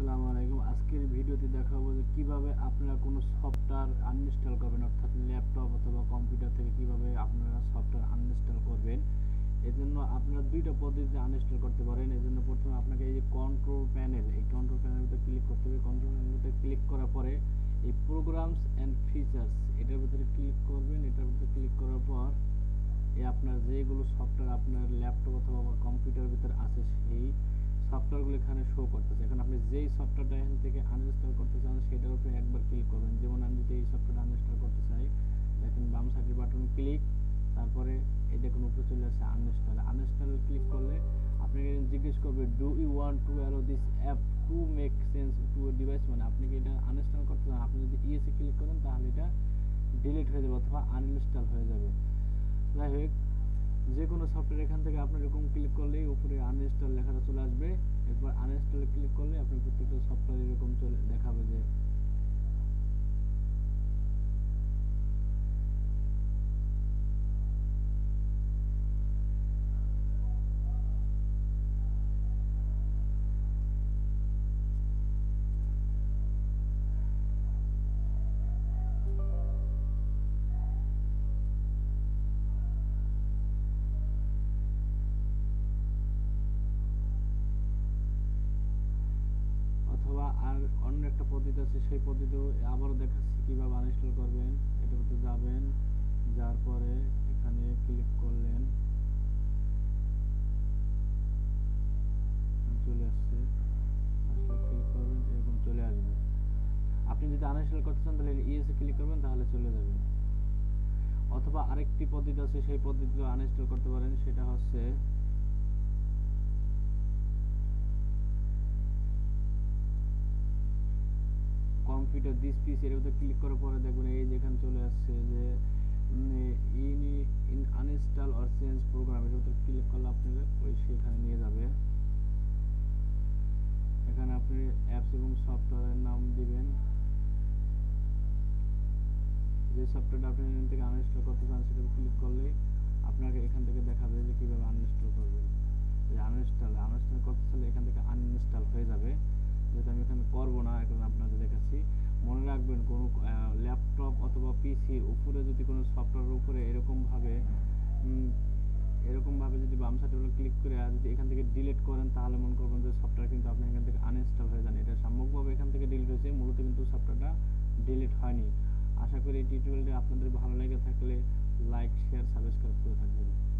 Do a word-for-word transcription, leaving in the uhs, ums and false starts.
আসসালামু আলাইকুম। আজকের ভিডিওতে দেখাবো যে কিভাবে আপনারা কোনো সফটওয়্যার আনইনস্টল করবেন, অর্থাৎ ল্যাপটপ অথবা কম্পিউটার থেকে কিভাবে আপনারা সফটওয়্যার আনইনস্টল করবেন। এজন্য আপনারা দুইটা পদ্ধতিতে আনইনস্টল করতে পারেন। এজন্য প্রথমে আপনাকে এই যে কন্ট্রোল প্যানেল, এই কন্ট্রোল প্যানেলের ভিতরে ক্লিক করতে হবে। কন্ট্রোল প্যানেলের ভিতরে ক্লিক করার পরে এই প্রোগ্রামস অ্যান্ড ফিচার্স এটার ভিতরে ক্লিক করবেন। এটার ভিতরে ক্লিক করার পর এই আপনার যেগুলো সফটওয়্যার আপনার ল্যাপটপ অথবা কম্পিউটারের ভিতরে আছে সেই সফটওয়্যারগুলো এখানে শো করতেছে। এখন আপনি যেই সফটওয়্যারটা এখান থেকে আনইনস্টল করতে চান সেটার উপরে একবার ক্লিক করবেন। যেমন আমি যদি এই সফটওয়্যারটা আনইনস্টল করতে চাই, দেখেন বাম সাইডের বাটন ক্লিক, তারপরে এই দেখুন উপরে চলে আসছে আনইনস্টল। আনইনস্টল ক্লিক করলে আপনাকে জিজ্ঞেস করবে do you want to allow this app to make sense to a device, মানে আপনি কি এটা আনইনস্টল করতে চান। আপনি যদি ইয়েসে ক্লিক করেন তাহলে এটা ডিলিট হয়ে যাবে অথবা আনইনস্টল হয়ে যাবে। যাই হোক, যে কোনো সফটওয়্যার এখান থেকে আপনি এরকম ক্লিক করলেই উপরে আনইনস্টল লেখাটা চলে আসবে। এরপর আনইনস্টলে ক্লিক করলে আপনি প্রত্যেকটা সফটওয়্যার এরকম চলে দেখাবে যে অথবা আর অন্য একটা পদ্ধতি আছে, সেই পদ্ধতিও আবারও দেখাচ্ছি কীভাবে আনইনস্টল করবেন। এটার ভিতরে যাবেন, যার পরে এখানে ক্লিক করলেন, চলে আসছে, আসলে ক্লিক করবেন এরকম চলে আসবে। আপনি যদি আনইনস্টল করতে চান তাহলে ইয়েসে ক্লিক করবেন, তাহলে চলে যাবে। অথবা আরেকটি পদ্ধতি আছে, সেই পদ্ধতিও আনইনস্টল করতে পারেন। সেটা হচ্ছে কম্পিউটার দিস পিসি, এর ভিতরে ক্লিক করার পরে দেখবেন এই যেখানে চলে আসছে যে in uninstall or change program, এর ভিতরে ক্লিক করলে আপনার ওই সেখানে নিয়ে যাবে। এখানে আপনি অ্যাপস এবং সফটওয়্যারের নাম দিবেন। যে সফটওয়্যারটা আপনি এখান থেকে আনইনস্টল করতে চান সেটা ক্লিক করলে আপনাকে এখান থেকে দেখাবে যে কীভাবে আনইনস্টল করবেন। যে আনইনস্টল আনইনস্টল করতে চাইলে এখান থেকে আনইনস্টল হয়ে যাবে। যেহেতু আমি এখানে করবো না, এখন আপনাকে দেখাচ্ছি। মনে রাখবেন কোনো ল্যাপটপ অথবা পিসির উপরে যদি কোনো সফটওয়্যারের উপরে এরকমভাবে এরকমভাবে যদি বাম সাইডে ক্লিক করে যদি এখান থেকে ডিলিট করেন তাহলে মনে করবেন যে সফটওয়্যার কিন্তু আপনি এখান থেকে আনইনস্টল হয়ে যান। এটা সামগ্রিকভাবে এখান থেকে ডিলিট হয়েছে, মূলত কিন্তু সফটওয়্যারটা ডিলিট হয়নি। আশা করি এই টিউটোরিয়ালটি আপনাদের ভালো লেগে থাকলে লাইক, শেয়ার, সাবস্ক্রাইব করে থাকবেন।